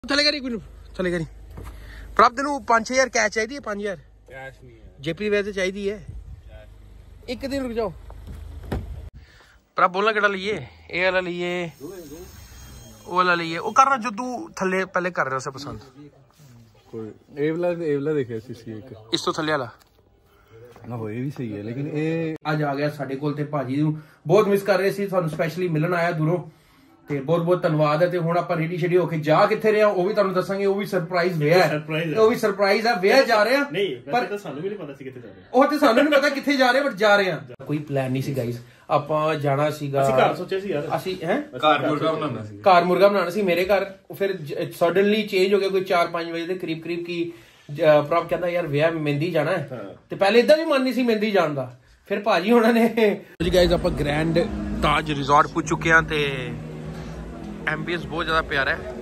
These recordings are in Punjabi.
थले करी थले करी प्राप्त तेन 5-6 कैश चाहिए 5,000 कैश नहीं है जेपी वैसे चाहिए है एक दिन रुक जाओ प्राप्त बोलना केड़ा लीए ए वाला लीए वो वाला लीए वो करना जो तू थले पहले कर रहा उसे पसंद कोई ए वाला देखा इस तो थले वाला ना वो ये भी सही है लेकिन ए आज आ गया साडे कोल ते भाजी नूं बहुत मिस कर रहे सी थानू स्पेशली मिलन आया दूरों ते बहुत बहुत धन्यवाद है ते हुण आपां रेडी शेडी होके जा किथे रहे वो भी तुहानू दसांगे वो भी सरप्राइज वेया है वो भी सरप्राइज है वेया जा रहे हैं नहीं पर तो सानू भी नहीं पता सी किथे जा रहे हैं ਉਹ ਤੇ ਸਾਨੂੰ ਨਹੀਂ ਪਤਾ ਕਿੱਥੇ ਜਾ ਰਹੇ ਬਟ ਜਾ ਰਹੇ ਹਾਂ ਕੋਈ ਪਲਾਨ ਨਹੀਂ ਸੀ ਗਾਇਸ ਆਪਾਂ ਜਾਣਾ ਸੀਗਾ ਅਸੀਂ ਘਰ ਸੋਚਿਆ ਸੀ ਯਾਰ ਅਸੀਂ ਹੈ ਘਰ ਮੁਰਗਾ ਬਣਾਉਣਾ ਸੀ ਮੇਰੇ ਘਰ ਫਿਰ ਸਡਨਲੀ ਚੇਂਜ ਹੋ ਗਿਆ ਕੋਈ 4-5 ਵਜੇ ਦੇ ਕਰੀਬ ਕੀ ਪ੍ਰਭ ਕਹਿੰਦਾ ਯਾਰ ਵਿਆਹ ਮਹਿੰਦੀ ਜਾਣਾ ਹੈ ਤੇ ਪਹਿਲੇ ਇਦਾਂ ਵੀ ਮਨ ਨਹੀਂ ਸੀ ਮਹਿੰਦੀ ਜਾਣ ਦਾ ਫਿਰ ਭਾਜੀ ਹੋਣਾ ਨੇ ਜੀ ਗਾਇਸ ਆਪਾਂ ਗ੍ਰੈਂਡ ਤਾਜ ਰਿਜ਼ੋਰਟ ਪੁੱਜ ਚੁੱਕੇ ਹਾਂ ਤੇ एम्बियंस बहुत ज्यादा प्यारा है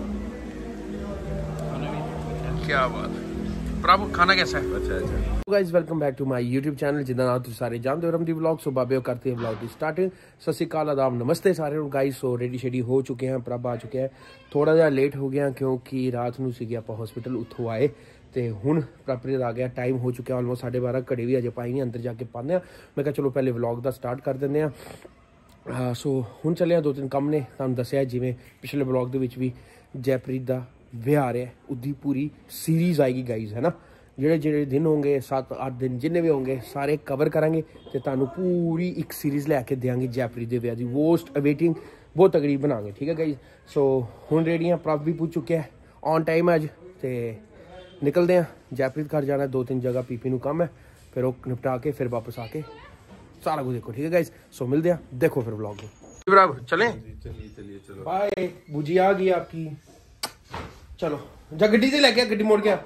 क्या बात प्रभु खाना कैसा है अच्छा guys welcome back to my YouTube channel जिदा नाम तुम सारे जानते हो रमदी व्लॉग सो बाबे करते हैं व्लॉग की स्टार्टिंग सत श्री अकाल आदाब नमस्ते सारे गाइस सो रेडी शेडी हो चुके हैं प्रभ आ चुके हैं थोड़ा जहा लेट हो गया क्योंकि रात नूं सीगे आपां हॉस्पिटल उत्थों आए तो हुण प्रॉपर आ गया टाइम हो चुका ऑलमोस्ट 12:30 घड़ी भी अजे पाई नहीं अंदर जाके पाने मैं कहा चलो पहले व्लॉग का स्टार्ट कर दें सो हुण चले 2-3 काम ने तुहानूं दस्सिया जिवें पिछले ब्लॉग दे विच भी जयप्रीत दा विआह आ रहा है उसकी पूरी सीरीज़ आएगी गाइज है ना जेड़े दिन होंगे 7-8 दिन जिन्ने भी होंगे सारे कवर करांगे तो तुहानूं पूरी एक सीरीज़ लैके देंगे जयप्रीत दे विआह दी मोस्ट अवेटिंग बहुत तगड़ी बनाएंगे ठीक है गाइज सो हुण रेडियां प्रभ भी पुज चुके हैं ऑन टाइम अज तो निकलते हैं जयप्रीत घर जाना 2-3 जगह पीपी नूं काम है फिर वो निपटा के फिर वापस आके सारा कुछ देखो ठीक है गाइस सो मिलते हैं देखो फिर व्लॉग में बराबर चलें चलिए चलो बाय बुजी आ गई आपकी चलो जा गड्डी से लेके गड्डी मोड़ के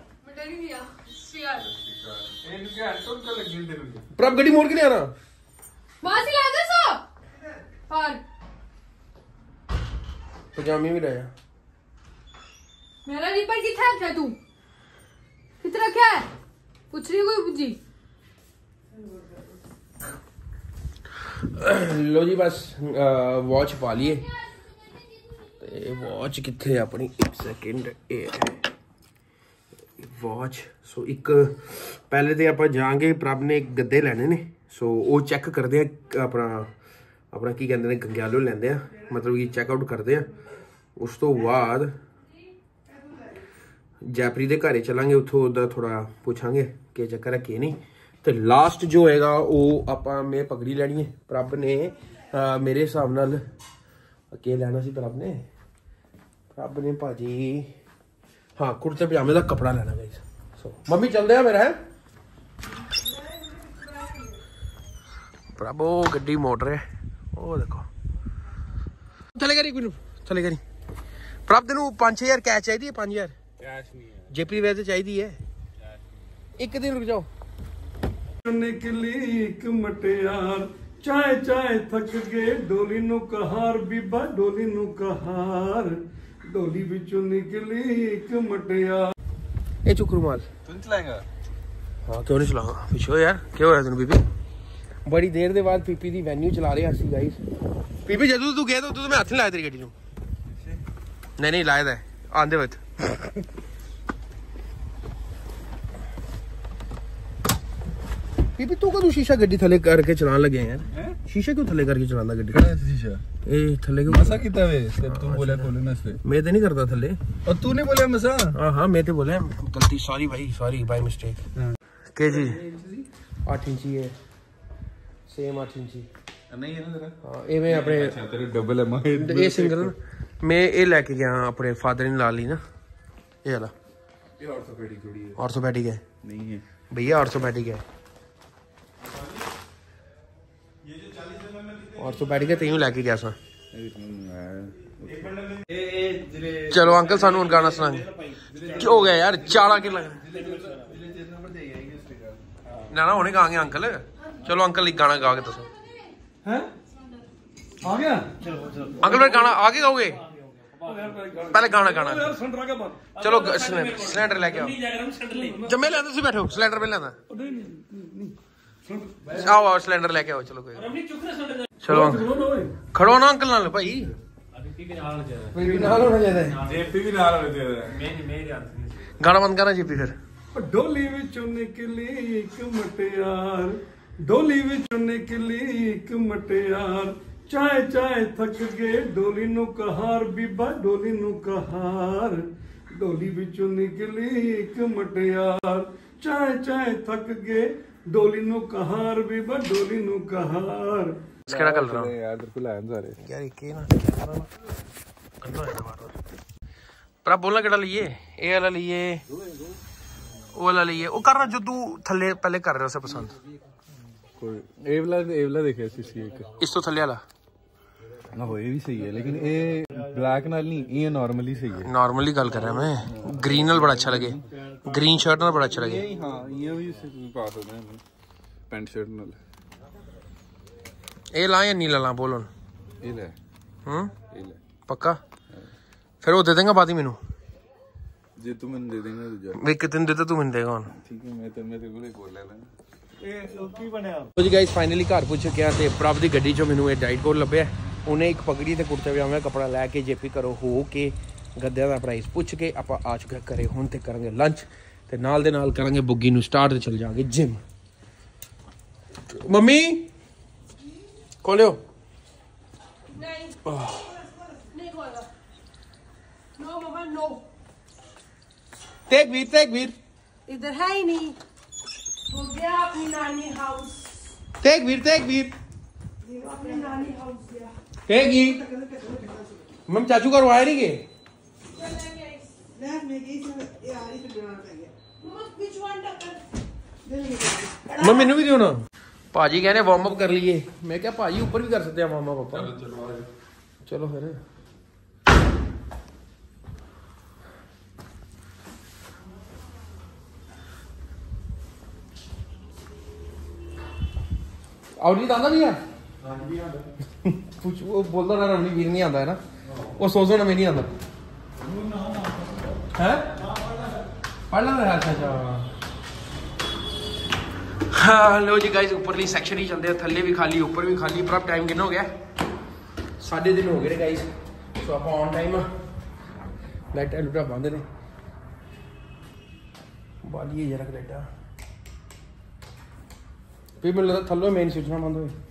प्रभ गड्डी मोड़ के नहीं आना पजामी भी लाया मेरा रिपर कितना रखा तू कितना रखा है पूछ रही कोई बुजी लो जी बस वॉच पा लिए वॉच कितने अपनी 1 सेकंड वॉच सो एक पहले तो आप जाएंगे प्रभ ने एक गद्दे लैने ने सो वो चेक करते हैं अपना की कहते हैं गंग्यालो लेंदे हैं मतलब कि चेकआउट करते हैं उस तो बाद जयप्रीत के घरे चलांगे उतो थोड़ा पूछांगे कि चक्कर है कि नहीं तो लास्ट जो हैगा वो आप मैं पगड़ी लैनी है प्रभ ने मेरे हिसाब नाल के लैना सी प्रभ ने भाजी हाँ कुर्ते पजामे का कपड़ा लेना गाइस सो मम्मी चलते हैं मेरा है प्रभ वो गड्डी मोटर है वो देखो थले करी प्रभ तेन 5-6 कैश चाहिए 5,000 कैश नहीं है जेपी वैसे चाहिए है एक दिन रुक जाओ निकली एक मटियार चाय चाय थक गए डोली नु कहार बीबा डोली नु कहार डोली विचों निकली एक मटियार ए चुक रुमाल तू चलाएगा हां क्यों नहीं चलाऊंगा पीछे यार क्या होया तेन बीबी बड़ी देर दे बाद पीपी दी वेन्यू चला रहे हैं गाइस पीपी जदों तू गया तो मैं हाथ नहीं लाया तेरी गड्डी नु नहीं लाया था आंदे वक्त पीपी तू कदों शीशा गड्डी थले करके चलान लगे यार शीशा क्यों थले करके चलाना गड्डी शीशा ए थले क्यों मसा किता वे तू बोला खोलने से मैं तो नहीं करता थले और तूने बोला मसा हां मैं तो बोला गलती सॉरी भाई बाय मिस्टेक के जी 8 इंची है सेम 8 इंची नहीं है ना तेरा हां ए मैं अपने तेरे डबल है ये सिंगल मैं ये लेके गया अपने फादर इन ला ली ना ये वाला ये ऑर्थोपेडिक थोड़ी है ऑर्थोपेडिक है नहीं है भैया ऑर्थोपेडिक है ऑर्थोपेडिक है तीनों लेके गया सा चलो अंकल सानू गाना सुनाएंगे क्या हो गया यार 4 किलो ना होने गाएंगे अंकल चलो अंकल एक गाना गा के दसो हैं आ गया अंकल फिर गाना आगे गाओगे पहले गाना चलो सिलेंडर लेके आओ जम्मे लेना तुम बैठो सिलेंडर पे लेना आओ सिलेंडर लेके आओ चलो कोई चलो खड़ो ना अंकल नाल भाई गाना बंद करना जेपी फिर। ਡੋਲੀ ਵਿੱਚੋਂ ਨਿਕਲੀ ਇੱਕ ਮਟਿਆਰ, ਡੋਲੀ ਵਿੱਚੋਂ ਨਿਕਲੀ ਇੱਕ ਮਟਿਆਰ, ਚਾਏ ਚਾਏ ਥੱਕ ਗਏ ਡੋਲੀ ਨੂੰ ਕਹਾਰ, ਬੀਬਾ ਡੋਲੀ ਨੂੰ ਕਹਾਰ। ਡੋਲੀ ਵਿੱਚੋਂ ਨਿਕਲੀ ਇੱਕ ਮਟਿਆਰ, ਚਾਏ ਚਾਏ ਥੱਕ ਗਏ ਡੋਲੀ ਨੂੰ ਕਹਾਰ, ਬੀਬਾ ਡੋਲੀ ਨੂੰ ਕਹਾਰ। ਕਿਹੜਾ ਕਲਰ ਆ ਯਾਰ ਤੇਰੇ ਕੋਲ ਆਣ ਸਾਰੇ ਯਾਰ ਇੱਕ ਹੀ ਨਾ ਕੰਨਾ ਹੈ ਬਾਰ ਪਰ ਬੋਲਣਾ ਕਿਹੜਾ ਲਈਏ? ਇਹ ਵਾਲਾ ਲਈਏ, ਉਹ ਵਾਲਾ ਲਈਏ? ਉਹ ਕਰਨਾ ਜੋ ਤੂੰ ਥੱਲੇ ਪਹਿਲੇ ਕਰ ਰਿਹਾ ਸੀ ਪਸੰਦ। ਕੋਈ ਇਹ ਵਾਲਾ ਦੇਖਿਆ ਸੀ ਇੱਕ ਇਸ ਤੋਂ ਥੱਲੇ ਵਾਲਾ ਨਾ ਹੋਏ ਵੀ ਸਹੀ ਹੈ, लेकिन ਇਹ ब्लैक ਨਾਲ नहीं, ये नॉर्मली सही है। नॉर्मली गल कर रहा मैं, ग्रीन नाल बड़ा अच्छा लगे, ग्रीन शर्ट नाल बड़ा अच्छा लगे। हां ये भी पा सकते हैं पैंट शर्ट नाल। ए ला या नीला ला बोल हुन? ये ले। ये ले पक्का? फिर वो दे देगा बात ही मेनू जे तू मैंने दे देंगे दूजा वे कितने देता तू मैंने देगा हुन? ठीक है मैं तेरे को एक और ले लेंगे। ਇਹ ਕੀ ਬਣਿਆ ਜੀ ਗਾਇਸ ਫਾਈਨਲੀ ਘਰ ਪੁੱਜ ਚੁੱਕਿਆ ਤੇ ਪ੍ਰਭ ਦੀ ਗੱਡੀ 'ਚੋਂ ਮੈਨੂੰ ਇਹ ਡਾਈਟ ਕੋਟ ਲੱਭਿਆ। ਉਹਨੇ ਇੱਕ ਪਗੜੀ ਤੇ ਕੁੜਤੇ ਪਜਾਮੇ ਕੱਪੜਾ ਲੈ ਕੇ ਜੇਪੀ ਘਰੋਂ ਹੋ ਕੇ ਗੱਦਿਆਂ ਦਾ ਪ੍ਰਾਈਸ ਪੁੱਛ ਕੇ ਆਪਾਂ ਆ ਚੁੱਕੇ ਘਰੇ। ਹੁਣ ਤੇ ਕਰਾਂਗੇ ਲੰਚ ਤੇ ਨਾਲ ਦੇ ਨਾਲ ਕਰਾਂਗੇ ਬੁੱਗੀ ਨੂੰ ਸਟਾਰਟ ਤੇ ਚਲ ਜਾਵਾਂਗੇ ਜਿਮ। ਮੰਮੀ ਖੋਲਿਓ। नहीं नहीं खोला। No mamma no, Tegveer इधर है ही नहीं। हो गया अपनी नानी हाउस, तेग वीर अपनी नानी हाउस गया। तेगी मम चाचू का रुआया नहीं गए मैं मैनू भी दियो ना। भाजी कहने वार्म अप कर लिए, मैं क्या भाजी ऊपर भी कर सकते हैं वार्म अप पापा। चलो फिर और आंदा नहीं यार कुछ वो बोलता ना रवनी वीर नहीं आता है ना, वो सोचो ना मैं नहीं आता है पढ़ ला रहा। अच्छा हाँ लो जी गाइस ऊपरली सैक्शन ही चलते हैं, थल्ले भी खाली ऊपर भी खाली। पर टाइम कितना हो गया? 3:30 हो गए गाइस। सो आप ऑन टाइम लाइटा लुटा बंद ने बालिए जरा लाइटा फिर मैं लगता थल्लो मेन स्विच ना बंद हो।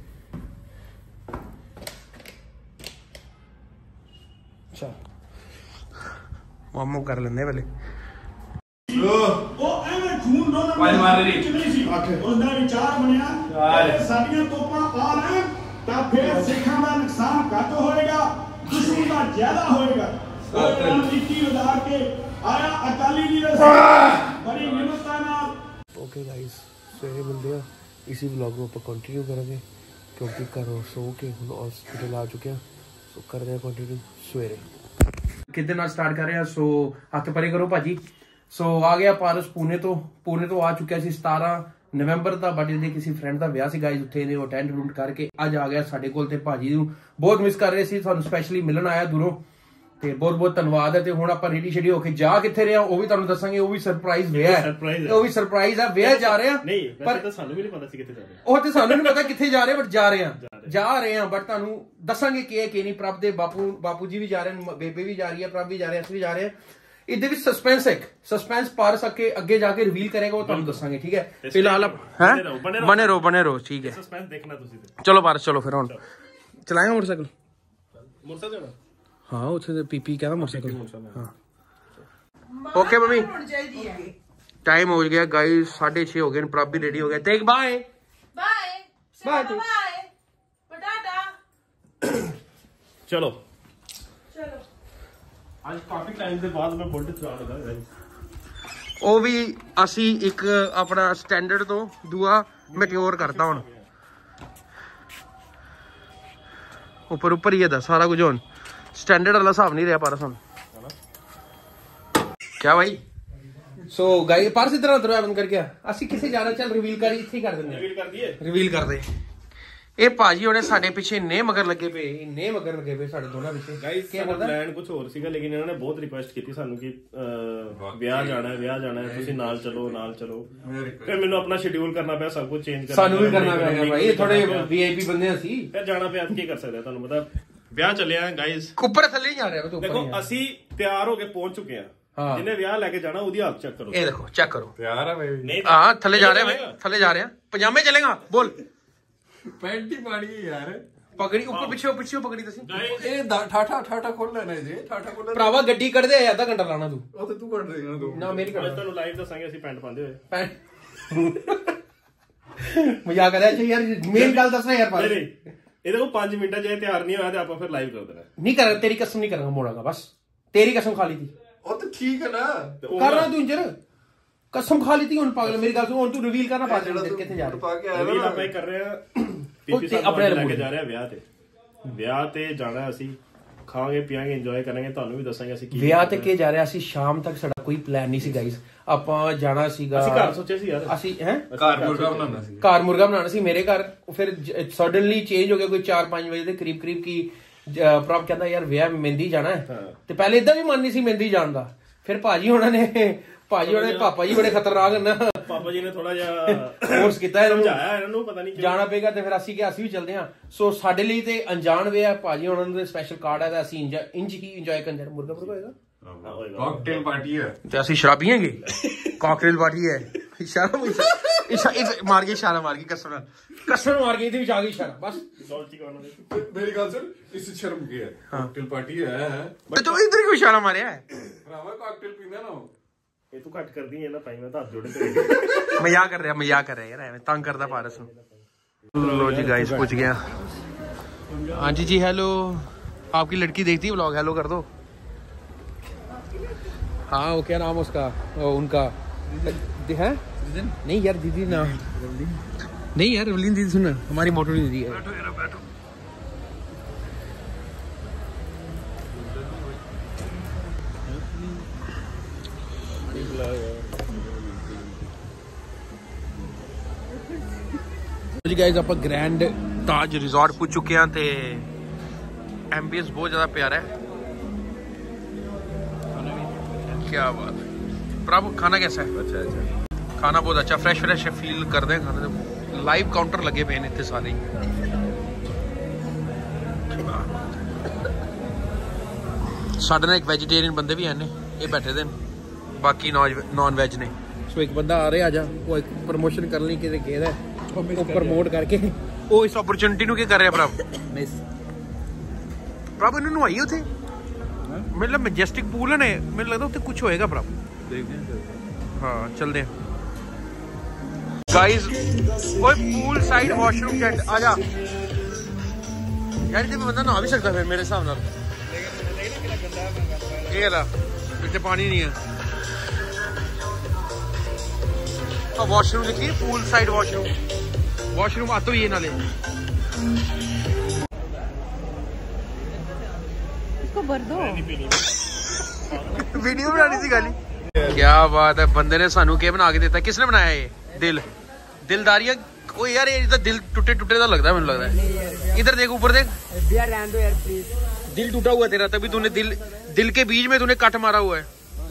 अच्छा वार्म अप कर लेंगे पहले। ਉਹ ਐਵੇਂ ਖੂਨ ਰੋਣਾ ਨਹੀਂ ਸੀ। ਉਹਦਾ ਵਿਚਾਰ ਬਣਿਆ ਸਾਡੀਆਂ ਤੋਪਾਂ ਆ ਲੈਣ ਤਾਂ ਫਿਰ ਸਿੱਖਾਂ ਦਾ ਨੁਕਸਾਨ ਘੱਟ ਹੋਏਗਾ, ਦੁਸ਼ਮਣ ਦਾ ਜ਼ਿਆਦਾ ਹੋਏਗਾ। ਉਹ ਰਣਨੀਤੀ ਉਧਾਰ ਕੇ ਆਇਆ ਅਕਾਲੀ ਜੀ ਦੇ ਬੜੀ ਨਿਮਰਤਾ ਨਾਲ। ओके गाइस सवेरे मिलते हैं इसी व्लॉग में, आप कंटिन्यू करेंगे क्योंकि घरों सो के हम हॉस्पिटल आ चुके हैं। सो करते हैं कंटिन्यू सवेरे कितने नाल स्टार्ट कर रहे हैं। सो हथ परे करो भाजी। सो आ गया पारस पुणे तो आ चुका सी 17 नवंबर का, बट ਇਹਦੇ ਕਿਸੇ ਫਰੈਂਡ ਦਾ ਵਿਆਹ ਸੀ ਗਾਇਜ਼, ਉੱਥੇ ਇਹਨੇ ਅਟੈਂਡ ਅਟੈਂਡ ਕਰਕੇ ਅੱਜ ਆ ਗਿਆ ਸਾਡੇ ਕੋਲ। ਤੇ ਭਾਜੀ ਨੂੰ ਬਹੁਤ ਮਿਸ ਕਰ ਰਹੇ ਸੀ, ਤੁਹਾਨੂੰ ਸਪੈਸ਼ਲੀ ਮਿਲਣ ਆਇਆ ਦੂਰੋਂ ਤੇ ਬਹੁਤ ਬਹੁਤ ਧੰਨਵਾਦ ਹੈ। ਤੇ ਹੁਣ ਆਪਾਂ ਰੈਡੀ ਸ਼ੈਡੀ ਹੋ ਕੇ ਜਾ ਕਿੱਥੇ ਰਹੇ ਆ ਉਹ ਵੀ ਤੁਹਾਨੂੰ ਦੱਸਾਂਗੇ, ਉਹ ਵੀ ਸਰਪ੍ਰਾਈਜ਼ ਵਿਆਹ ਹੈ, ਉਹ ਵੀ ਸਰਪ੍ਰਾਈਜ਼ ਆ। ਵਿਆਹ ਜਾ ਰਹੇ ਆ ਨਹੀਂ ਪਰ ਤਾਂ ਸਾਨੂੰ ਵੀ ਨਹੀਂ ਪਤਾ ਸੀ ਕਿੱਥੇ ਜਾ ਰਹੇ, ਉਹ ਤੇ ਸਾਨੂੰ ਨਹੀਂ ਪਤਾ ਕਿੱਥੇ ਜਾ ਰਹੇ, ਬਟ ਜਾ ਰਹੇ ਆ ਬਟ ਤੁਹਾਨੂੰ ਦੱਸਾਂਗੇ ਕੀ ਨਹੀਂ। ਪ੍ਰਭ ਦੇ ਬਾਪੂ ਜੀ ਵੀ ਜਾ ਰਹੇ ਨੇ, ਬੇਬੇ ਵੀ ਜਾ ਰਹੀ ਹੈ, ਪ੍ਰਭ ਵੀ ਜਾ ਰਹੇ, ਅਸੀਂ ਵੀ ਜਾ ਰਹੇ ਹਾਂ। ਇਹਦੇ ਵਿੱਚ ਸਸਪੈਂਸ ਪਾਰ ਸਕੇ ਅੱਗੇ ਜਾ ਕੇ ਰਿਵੀਲ ਕਰੇਗਾ, ਉਹ ਤੁਹਾਨੂੰ ਦੱਸਾਂਗੇ ਠੀਕ ਹੈ। ਫਿਲਹਾਲ ਹੈ ਬਨੇ ਰਹੋ ਠੀਕ ਹੈ। ਸਸਪੈਂਸ ਦੇਖਣਾ ਤੁਸੀਂ ਤੇ ਚਲੋ ਪਾਰਸ ਚਲੋ ਫਿਰ ਹੁਣ ਚਲਾਏਗਾ ਮੋਟਰਸਾਈਕਲ ਜਾਣਾ। ਹਾਂ ਉੱਥੇ ਤੇ ਪੀਪੀ ਕਹਿੰਦਾ ਮੋਟਰਸਾਈਕਲ। ਹਾਂ ਓਕੇ ਮੰਮੀ ਟਾਈਮ ਹੋ ਗਿਆ ਗਾਇਸ 6:30 ਹੋ ਗਏ ਨੇ, ਪ੍ਰਭ ਵੀ ਰੈਡੀ ਹੋ ਗਿਆ। ਟੇਕ ਬਾਏ पटाटा ਚਲੋ ਅੱਜ ਕਾਫੀ ਟਾਈਮ ਦੇ ਬਾਅਦ ਮੈਂ ਬੁਲਟ ਚਲਾ ਲਗਾ ਗਾਇਸ। ਉਹ ਵੀ ਅਸੀਂ ਇੱਕ ਆਪਣਾ ਸਟੈਂਡਰਡ ਤੋਂ ਦੂਆ ਮੈਟਿਓਰ ਕਰਤਾ ਹੁਣ, ਉੱਪਰ ਹੀ ਇਹਦਾ ਸਾਰਾ ਕੁਝ ਹੁਣ ਸਟੈਂਡਰਡ ਵਾਲਾ ਹਿਸਾਬ ਨਹੀਂ ਰਿਹਾ ਪਾਰਸ ਹੁਣ। ਕਿਆ ਭਾਈ? ਸੋ ਗਾਈ ਪਾਰਸ ਇਧਰ ਉਧਰ ਬੰਦ ਕਰਕੇ ਆ, ਅਸੀਂ ਕਿੱਥੇ ਜਾਣਾ? ਚੱਲ ਰਿਵੀਲ ਕਰੀ, ਇੱਥੇ ਹੀ ਕਰ ਦਿੰਦੇ, ਰਿਵੀਲ ਕਰਦੇ। ਇਹ ਭਾਜੀ ਉਹਨੇ ਸਾਡੇ ਪਿੱਛੇ ਇੰਨੇ ਮਗਰ ਲੱਗੇ ਪਏ ਸਾਡੇ ਦੋਨਾਂ ਪਿੱਛੇ। ਗਾਇਸ ਸਾਡਾ ਪਲਾਨ ਕੁਝ ਹੋਰ ਸੀਗਾ, ਲੇਕਿਨ ਇਹਨਾਂ ਨੇ ਬਹੁਤ ਰਿਕੁਐਸਟ ਕੀਤੀ ਸਾਨੂੰ ਕਿ ਵਿਆਹ ਜਾਣਾ ਹੈ, ਤੁਸੀਂ ਨਾਲ ਚਲੋ। ਫਿਰ ਮੈਨੂੰ ਆਪਣਾ ਸ਼ਡਿਊਲ ਕਰਨਾ ਪਿਆ, ਸਭ ਕੁਝ ਚੇਂਜ ਕਰਨਾ, ਸਾਨੂੰ ਵੀ ਕਰਨਾ ਪਿਆ ਭਾਈ, ਥੋੜੇ ਵੀਆਈਪੀ ਬੰਦੇ ਅਸੀਂ, ਫਿਰ ਜਾਣਾ ਪਿਆ। ਕੀ ਕਰ ਸਕਦੇ ਤੁਹਾਨੂੰ ਪਤਾ ਵਿਆਹ ਚੱਲਿਆ ਗਾਇਸ। ਉੱਪਰ ਥੱਲੇ ਹੀ ਜਾ ਰਿਹਾ ਤੂੰ। ਦੇਖੋ ਅਸੀਂ ਤਿਆਰ ਹੋ ਕੇ ਪਹੁੰਚ ਚੁੱਕੇ ਆ। ਜਿਹਨੇ ਵਿਆਹ ਲੈ ਕੇ ਜਾਣਾ ਉਹਦੀ ਹਾਲਤ ਚੈੱਕ ਕਰੋ। ਇਹ ਦੇਖੋ ਚੈੱਕ ਕਰੋ। ਤਿਆਰ ਆ ਬੇਬੀ। ਨਹੀਂ ਹਾਂ ਥੱਲੇ ਜਾ ਰਿਹਾ ਮੈਂ, ਥੱਲੇ ਜਾ ਰਿਹਾ। ਪਜਾਮੇ ਚਲੇਗਾ ਬੋਲ। ਪੈਂਟ ਹੀ ਪਾਣੀ ਯਾਰ। ਪਗੜੀ ਉੱਪਰ ਪਿੱਛੇ ਪਗੜੀ ਤੁਸੀਂ। ਇਹ ਠਾਠਾ ਖੋਲ ਲੈਣਾ ਜੇ। ਠਾਠਾ ਖੋਲ ਭਰਾਵਾ ਗੱਡੀ ਕੱਢਦੇ ਆ, ਅੱਧਾ ਘੰਟਾ ਲਾਣਾ ਤੂੰ। ਉਹ ਤੇ ਤੂੰ ਕੱਢ ਦੇਗਾ ਤੂੰ। ਨਾ ਮੇਰੀ ਕੱਢ। ਤੁਹਾਨੂੰ ਲਾਈਵ ਦੱਸਾਂਗੇ ਅਸੀਂ ਪੈਂਟ ਪਾਉਂਦੇ ਹੋਏ। ਮਜ਼ਾਕ ਕਰ ਰਿਹਾ ਸੀ ਯਾਰ, ਮੇਨ ਗੱਲ ਦੱਸਣਾ ਯਾਰ। ਨਹੀਂ ਇਹਦੇ ਕੋਲ 5 ਮਿੰਟਾਂ ਜੇ ਤਿਆਰ ਨਹੀਂ ਹੋਇਆ ਤੇ ਆਪਾਂ ਫਿਰ ਲਾਈਵ ਕਰ ਦੇਣਾ। ਨਹੀਂ ਕਰ, ਤੇਰੀ ਕਸਮ ਨਹੀਂ ਕਰਾਂਗਾ, ਮੋੜਾਂਗਾ ਬਸ। ਤੇਰੀ ਕਸਮ ਖਾ ਲਈ ਥੀ। ਉਹ ਤੇ ਠੀਕ ਹੈ ਨਾ। ਕਰਨਾ ਤੂੰ ਇੰਜਰ ਕਸਮ ਖਾ ਲਈ ਥੀ। ਹੁਣ ਪਾਗਲ ਮੇਰੀ ਗੱਲ ਸੁਣ, ਹੁਣ ਤੂੰ ਰਿਵੀਲ ਕਰਨਾ ਪਾ ਦੇ ਕਿੱਥੇ ਜਾ ਰਿਹਾ। ਪਾ ਕੇ ਆਇਆ ਰਿਵੀਲ ਨਾ ਆਪਾਂ ਹੀ ਕਰ ਰਹੇ ਆ। ਪੀਪੀ ਸਾਹਿਬ ਆਪਣੇ ਲੈ ਕੇ ਜਾ ਰਹੇ ਆ ਵਿਆਹ ਤੇ ਜਾਣਾ। ਅਸੀਂ ਖਾਵਾਂਗੇ ਪੀਵਾਂਗੇ ਇੰਜੋਏ ਕਰਾਂਗੇ, ਤੁਹਾਨੂੰ ਵੀ ਦੱਸਾਂਗੇ ਅਸੀਂ ਕੀ ਵਿਆਹ ਤੇ ਕੀ ਜਾ ਰਿਹਾ। ਅਸੀਂ ਸ਼ਾਮ ਤੱਕ ਸਾਡਾ ਕੋਈ ਪਲਾਨ ਨਹੀਂ ਸੀ ਗਾਈਸ। ਆਪਾਂ ਜਾਣਾ ਸੀਗਾ, ਅਸੀਂ ਘਰ ਸੋਚਿਆ ਸੀ ਯਾਰ। ਅਸੀਂ ਹੈ ਘਰ ਮੁਰਗਾ ਬਣਾਉਣਾ ਸੀ। ਘਰ ਮੁਰਗਾ ਬਣਾਉਣਾ ਸੀ ਮੇਰੇ ਘਰ। ਫਿਰ ਸਡਨਲੀ ਚੇਂਜ ਹੋ ਗਿਆ ਕੋਈ 4-5 ਵਜੇ ਦੇ ਕਰੀਬ ਕਿ ਪ੍ਰਭ ਕਹਿੰਦਾ ਯਾਰ ਵਿਆਹ ਮਹਿੰਦੀ ਜਾਣਾ ਹੈ। ਤੇ ਪਹਿਲੇ ਇਦਾਂ ਵੀ ਮਨ ਨਹੀਂ ਸੀ ਮਹਿੰਦੀ ਜਾਣ ਦਾ। ਫਿਰ ਭਾਜੀ ਹੋਣਾ ਨੇ ਪਾਪਾ ਜੀ ਬੜੇ ਖਤਰਨਾਕ ਨਾ, ਪਾਪਾ ਜੀ ਨੇ ਥੋੜਾ ਜਿਹਾ ਫੋਰਸ ਕੀਤਾ, ਸਮਝਾਇਆ ਇਹਨਾਂ ਨੂੰ, ਪਤਾ ਨਹੀਂ ਜਾਣਾ ਪਏਗਾ। ਤੇ ਫਿਰ ਅਸੀਂ ਵੀ ਚੱਲਦੇ ਹਾਂ। ਸੋ ਸਾਡੇ ਲਈ ਤੇ ਅਣਜਾਣ ਵੇ ਆ। ਭਾਜੀ ਉਹਨਾਂ ਨੂੰ ਸਪੈਸ਼ਲ ਕਾਰਡ ਹੈ, ਅਸੀਂ ਇੰਜ ਹੀ ਇੰਜੋਏ ਕਰਨ ਜਾ। ਮੁਰਗਾ ਹੋਏਗਾ, ਕਾਕਟੇਲ ਪਾਰਟੀ ਹੈ ਤੇ ਅਸੀਂ ਸ਼ਰਾਬੀ ਹੈਗੇ। ਕਾਕਟੇਲ ਪਾਰਟੀ ਹੈ। ਇਸ਼ਾਰਾ ਮਾਰ ਕੇ, ਇਸ਼ਾਰਾ ਮਾਰ ਕੇ, ਕਸਮ ਮਾਰ ਕੇ ਇਹਦੇ ਵਿੱਚ ਆ ਗਈ ਇਸ਼ਾਰਾ ਬਸ। ਮੇਰੀ ਗੱਲ ਸੁਣ, ਇਸ ਸ਼ਰਮ ਕੀ ਹੈ? ਕਾਕਟੇਲ ਪਾਰਟੀ ਹੈ ਤੇ ਤੂੰ ਇਧਰ ਕਿਉਂ ਇਸ਼ਾਰਾ ਮਾਰਿਆ ਹੈ? ਭਰਾਵਾ ਕਾਕਟੇਲ ਪੀਂਦਾ ਨਾ ਇਹ ਤੂੰ ਘੱਟ ਕਰਦੀ ਹੈ ਨਾ ਭਾਈ। ਮੈਂ ਤਾਂ ਹੱਥ ਜੋੜੇ ਮਜ਼ਾਕ ਕਰ ਰਿਹਾ ਯਾਰ, ਐਵੇਂ ਤੰਗ ਕਰਦਾ ਪਾਰਸ ਨੂੰ। लो जी गाइस पूछ गया। हाँ जी हेलो। आपकी लड़की देखती है व्लॉग? हेलो कर दो। हाँ वो क्या नाम उसका, उनका है? नहीं यार दीदी ना, नहीं यार रवलीन दीदी सुन, हमारी मोटर दीदी है। बैठो। जी गाइस आप ग्रैंड ताज रिजॉर्ट पुज चुके हैं। ते एम्बियंस बहुत ज्यादा प्यारा है। क्या बात है। प्रभु खाना कैसा है? अच्छा। खाना बहुत अच्छा, फ्रेश फील कर दे खाने। लाइव काउंटर लगे पे इतने सारे ही। साढ़े ना एक वेजिटेरियन बंदे भी हैं ने, ये बैठे दे, बाकी नॉन वेज ने। सो एक बंदा आ रहा, आ जा, वो एक प्रमोशन कर ली कि प्रमोट करके वो इस अपॉर्चुनिटी ਨੂੰ ਕੀ ਕਰ ਰਿਹਾ ਪ੍ਰਭ? ਮਿਸ ਪ੍ਰਭ ਇਹਨੂੰ ਨਵਾਈ ਉੱਥੇ मतलब मैजेस्टिक पूल है ने, ਮੈਨੂੰ ਲੱਗਦਾ ਉੱਥੇ ਕੁਝ ਹੋਏਗਾ ਪ੍ਰਭ। ਦੇਖਦੇ ਹਾਂ। ਹਾਂ ਚਲਦੇ ਹਾਂ गाइस। कोई पूल साइड वॉशरूम कैंट आ जा यार। इतने बंदा नहा भी सकता है मेरे हिसाब नाल। ये ला इतने पानी नहीं है। वॉशरूम लिखिए पूल साइड वॉशरूम आ तो ये नाले इसको भर दो। वीडियो बनानी थी गाली। क्या बात है। बंदे ने सानू क्या बना के देता? किसने बनाया ये? दिलदारियां। ओ यार ये तो दिल टूटे सा लगता है, मैंने लगता है। इधर देख, ऊपर देख। दिल टूटा हुआ तेरा, तभी तूने दिल के बीच में तूने कट मारा हुआ है।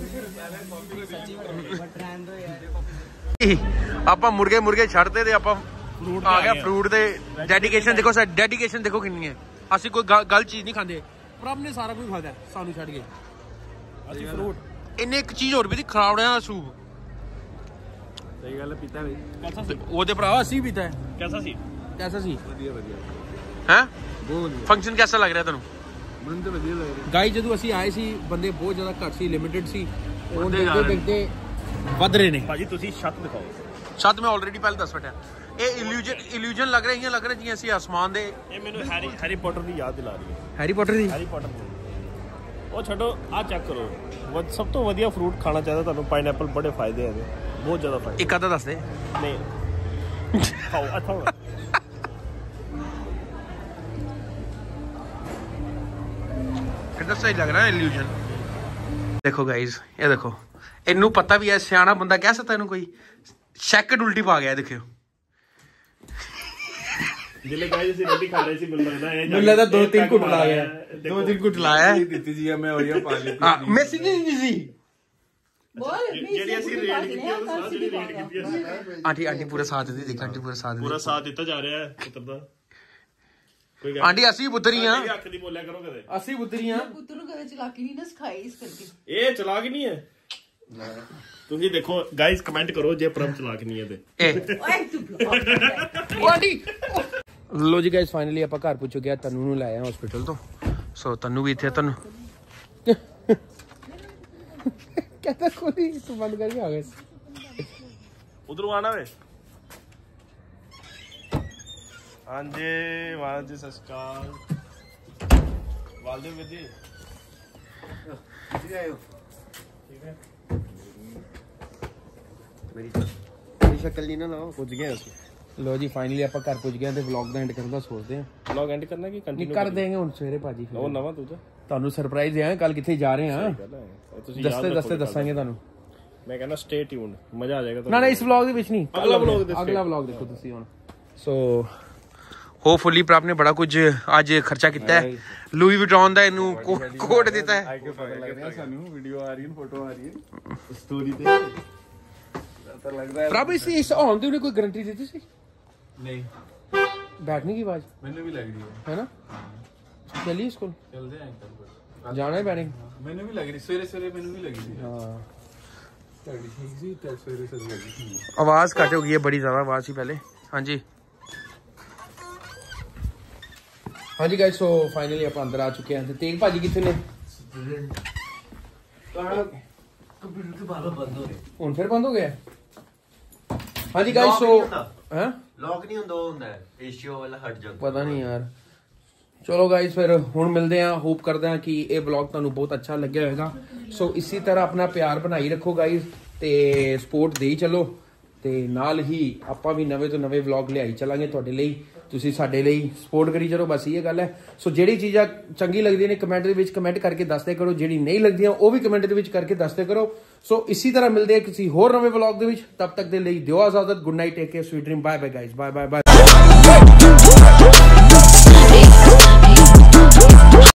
ਆਪਾਂ ਮੁਰਗੇ ਛੱਡਦੇ ਤੇ ਆਪਾਂ ਆ ਗਿਆ ਫਰੂਟ ਦੇ। ਡੈਡੀਕੇਸ਼ਨ ਦੇਖੋ ਸਰ, ਡੈਡੀਕੇਸ਼ਨ ਦੇਖੋ ਕਿੰਨੀ ਹੈ। ਅਸੀਂ ਕੋਈ ਗਲਤ ਚੀਜ਼ ਨਹੀਂ ਖਾਂਦੇ। ਪ੍ਰਭ ਨੇ ਸਾਰਾ ਕੁਝ ਖਾਦਾ ਸਾਨੂੰ ਛੱਡ ਕੇ। ਅਸੀਂ ਫਰੂਟ। ਇਹਨੇ ਇੱਕ ਚੀਜ਼ ਹੋਰ ਵੀ ਦੀ, ਖਰਾਵੜਿਆਂ ਦਾ ਸੂਪ। ਸਹੀ ਗੱਲ ਹੈ। ਪੀਤਾ ਬਈ ਕੈਸਾ ਸੀ? ਉਹਦੇ ਭਰਾ ਅਸੀਂ ਪੀਤਾ ਹੈ। ਕੈਸਾ ਸੀ? ਵਧੀਆ ਹੈ ਬਹੁਤ ਫੰਕਸ਼ਨ ਕੈਸਾ ਲੱਗ ਰਿਹਾ ਤੁਹਾਨੂੰ? ਮੈਨੂੰ ਤਾਂ ਵਧੀਆ ਲੱਗ ਰਿਹਾ ਗਾਈ। ਜਦੋਂ ਅਸੀਂ ਆਏ ਸੀ ਬੰਦੇ ਬਹੁਤ ਜ਼ਿਆਦਾ ਘੱਟ ਸੀ, ਲਿਮਿਟਡ ਸੀ। ਉਹ ਦੇਖਦੇ ਵੱਧ ਰਹੇ ਨੇ। ਭਾਜੀ ਤੁਸੀਂ ਛੱਤ ਦਿਖਾਓ। ਛੱਤ ਮੈਂ ਆਲਰੇਡੀ ਪਹਿਲੇ ਦੱਸ ਬੈਠਾ। ਇਹ ਇਲੂਜਨ ਲੱਗ ਰਿਹਾ, ਲੱਗ ਰਿਹਾ ਜਿਵੇਂ ਅਸੀਂ ਆਸਮਾਨ ਦੇ। ਇਹ ਮੈਨੂੰ ਹੈਰੀ ਪੋਟਰ ਦੀ ਯਾਦ ਦਿਲਾ ਰਹੀ ਹੈ। ਹੈਰੀ ਪੋਟਰ ਦੀ? ਹੈਰੀ ਪੋਟਰ ਉਹ ਛੱਡੋ, ਆਹ ਚੈੱਕ ਕਰੋ। ਸਭ ਤੋਂ ਵਧੀਆ ਫਰੂਟ ਖਾਣਾ ਚਾਹੀਦਾ ਤੁਹਾਨੂੰ, ਪਾਈਨਐਪਲ। ਬੜੇ ਫਾਇਦੇ ਇਹਦੇ, ਬਹੁਤ ਜ਼ਿਆਦਾ ਫਾਇਦੇ। ਇੱਕ ਅੱਧਾ ਦੱਸ ਦੇ। ਨਹੀਂ ਖਾਓ ਅੱਛਾ। कितना सही लग रहा है इल्यूजन। देखो गाइस, ये देखो, इनू पता भी है, सियाना बंदा कह सकता है कोई शैकेट उल्टी पा गया। देखियो जिले गाइस ਅਸੀਂ ਰੋਟੀ ਖਾ ਰਹੇ ਸੀ, ਮੈਨੂੰ ਲੱਗਦਾ 2-3 ਘੁੱਟ ਲਾ ਗਿਆ। 2-3 ਘੁੱਟ ਲਾਇਆ ਹੈ। ਦਿੱਤੀ ਜੀ ਮੈਂ ਹੋਇਆ ਪਾ ਲਈ। ਹਾਂ ਮੈਸੇਜ ਨਹੀਂ ਸੀ बोल ਜਿਹੜੀ ਅਸੀਂ ਰੇਡ ਕੀਤੀ ਉਹ ਸਾਰਾ ਜਿਹੜੀ ਰੇਡ ਕੀਤੀ ਅਸੀਂ। ਆਂਟੀ ਪੂਰਾ ਸਾਥ ਦਿੱਤੀ। ਦੇਖ ਆਂਟੀ ਪੂਰਾ ਸਾਥ ਦਿੱਤਾ ਜਾ ਰਿਹਾ ਹੈ ਪੁੱਤਰ ਦਾ। ਆਂਟੀ ਅਸੀਂ ਪੁੱਤਰੀ ਆ ਅੱਖ ਦੀ ਬੋਲਿਆ ਕਰੋ ਕਦੇ ਅਸੀਂ ਪੁੱਤਰੀ ਆ ਪੁੱਤਰ ਨੂੰ ਕਦੇ ਚਲਾਕੀ ਨਹੀਂ ਨਾ ਸਿਖਾਈ ਇਸ ਕਰਕੇ ਇਹ ਚਲਾਕ ਨਹੀਂ ਹੈ ਤੁਸੀਂ ਦੇਖੋ ਗਾਇਸ ਕਮੈਂਟ ਕਰੋ ਜੇ ਪ੍ਰਭ ਚਲਾਕ ਨਹੀਂ ਹੈ ਤੇ ਓਏ ਤੂੰ ਉਹ ਆਂਟੀ ਲੋ ਜੀ ਗਾਇਸ ਫਾਈਨਲੀ ਆਪਾਂ ਘਰ ਪੁੱਜ ਚੁੱਕੇ ਆ ਤਨੂੰ ਨੂੰ ਲਾਇਆ ਹਸਪੀਟਲ ਤੋਂ ਸੋ ਤਨੂੰ ਵੀ ਇੱਥੇ ਤਨੂੰ ਕਹਿੰਦਾ ਕੋਈ ਤੂੰ ਬੰਦ ਕਰਕੇ ਆ ਗਿਆ ਉਧਰੋਂ ਆਣਾ ਵੇ ਹਾਂਜੀ ਵਾਲਦੇ ਸਸਕਾਰ ਵਾਲਦੇ ਵਿਧੀ ਠੀਕ ਹੈ ਮੇਰੀ ਸ਼ਕਲ ਨਹੀਂ ਨਾ ਲਾਓ ਪੁੱਜ ਗਏ ਅਸੀਂ ਲੋ ਜੀ ਫਾਈਨਲੀ ਆਪਾਂ ਘਰ ਪੁੱਜ ਗਏ ਤੇ ਵਲੌਗ ਦਾ ਐਂਡ ਕਰਨ ਦਾ ਸੋਚਦੇ ਆ ਵਲੌਗ ਐਂਡ ਕਰਨਾ ਕਿ ਨਹੀਂ ਕੰਟੀਨਿਊ ਕਰ ਦੇਂਗੇ ਹੁਣ ਸਵੇਰੇ ਭਾਜੀ ਉਹ ਨਵਾਂ ਦੂਜਾ ਤੁਹਾਨੂੰ ਸਰਪ੍ਰਾਈਜ਼ ਹੈ ਕੱਲ ਕਿੱਥੇ ਜਾ ਰਹੇ ਆ ਤੁਸੀਂ ਦੱਸਾਂਗੇ ਤੁਹਾਨੂੰ ਮੈਂ ਕਹਿੰਦਾ ਸਟੇ ਟਿਊਨ ਮਜ਼ਾ ਆ ਜਾਏਗਾ ਨਾ ਇਸ ਵਲੌਗ ਦੇ ਵਿੱਚ ਨਹੀਂ ਅਗਲਾ vlog ਦੇ ਅਗਲਾ ਵਲੌਗ ਦੇਖੋ ਤੁਸੀਂ ਹੁਣ ਸੋ ਹੋਪਫੁਲੀ ਪ੍ਰਾਪ ਨੇ ਬੜਾ ਕੁਝ ਅੱਜ ਖਰਚਾ ਕੀਤਾ ਹੈ ਲੂਈ ਵਿਟੌਨ ਦਾ ਇਹਨੂੰ ਕੋਟ ਦਿੱਤਾ ਹੈ ਸਾਨੂੰ ਵੀਡੀਓ ਆ ਰਹੀ ਹੈ ਫੋਟੋ ਆ ਰਹੀ ਹੈ ਸਟੋਰੀ ਤੇ ਤਾਂ ਲੱਗਦਾ ਹੈ ਪ੍ਰਾਪ ਇਸ ਆਉਣ ਦੀ ਉਹਨੇ ਕੋਈ ਗਾਰੰਟੀ ਦਿੱਤੀ ਸੀ ਨਹੀਂ बैठने की आवाज ਮੈਨੂੰ ਵੀ ਲੱਗ ਰਹੀ ਹੈ है ना चलिए स्कूल ਚਲਦੇ ਆਂ ਅੰਕਲ जाना है बैठने ਮੈਨੂੰ ਵੀ ਲੱਗ ਰਹੀ ਸਵੇਰੇ ਸਵੇਰੇ ਮੈਨੂੰ ਵੀ ਲੱਗੀ ਸੀ हाँ ਤੁਹਾਡੀ ਠੀਕ ਸੀ ਤੇ ਸਵੇਰੇ ਸਵੇਰੇ ਲੱਗੀ ਸੀ आवाज कट हो गई है बड़ी ज्यादा आवाज थी पहले हाँ जी हाँ जी गाइस सो फाइनली आप अंदर आ चुके हैं तेग भाजी कितने ने ਕੰਪਿਊਟਰ ਤੇ ਬਾਰ ਬੰਦ ਹੋ ਰਿਹਾ ਹੁਣ ਫਿਰ ਬੰਦ ਹੋ ਗਿਆ हाँ जी गाइस सो हैं ਲੌਕ ਨਹੀਂ ਹੁੰਦਾ ਉਹ ਹੁੰਦਾ ਏਸ਼ੀਓ ਵਾਲਾ ਹਟ ਜਾਂਦਾ ਪਤਾ ਨਹੀਂ ਯਾਰ ਚਲੋ ਗਾਇਸ ਫਿਰ ਹੁਣ ਮਿਲਦੇ ਆਂ ਹੋਪ ਕਰਦੇ ਆਂ ਕਿ ਇਹ ਵਲੌਗ ਤੁਹਾਨੂੰ ਬਹੁਤ ਅੱਛਾ ਲੱਗਿਆ ਹੋਵੇਗਾ ਸੋ ਇਸੇ ਤਰ੍ਹਾਂ ਆਪਣਾ ਪਿਆਰ ਬਣਾਈ ਰੱਖੋ ਗਾਇਸ ਤੇ ਸਪੋਰਟ ਦੇਈ ਚਲੋ ਤੇ ਨਾਲ ਹੀ ਆਪਾਂ ਵੀ ਨਵੇਂ ਤੋਂ ਨਵੇਂ ਵਲੌਗ ਲਿਆਈ ਚਲਾਂਗੇ ਤੁਹਾਡੇ ਲਈ ਤੁਸੀਂ ਸਾਡੇ ਲਈ ਸਪੋਰਟ ਕਰੀ ਚਲੋ ਬਸ ਇਹ ਗੱਲ ਹੈ ਸੋ ਜਿਹੜੀ ਚੀਜ਼ਾਂ ਚੰਗੀ ਲੱਗਦੀਆਂ ਨੇ ਕਮੈਂਟ ਦੇ ਵਿੱਚ ਕਮੈਂਟ ਕਰਕੇ ਦੱਸਦੇ ਕਰੋ ਜਿਹੜੀ ਨਹੀਂ ਲੱਗਦੀਆਂ ਉਹ ਵੀ ਕਮੈਂਟ ਦੇ ਵਿੱਚ ਕਰਕੇ ਦੱਸਦੇ ਕਰੋ ਸੋ ਇਸੇ ਤਰ੍ਹਾਂ ਮਿਲਦੇ ਆ ਕਿਸੇ ਹੋਰ ਨਵੇਂ ਵਲੌਗ ਦੇ ਵਿੱਚ ਤਬ ਤੱਕ ਦੇ ਲਈ ਦਿਓ ਇਜਾਜ਼ਤ good night take care sweet dream bye bye guys bye bye bye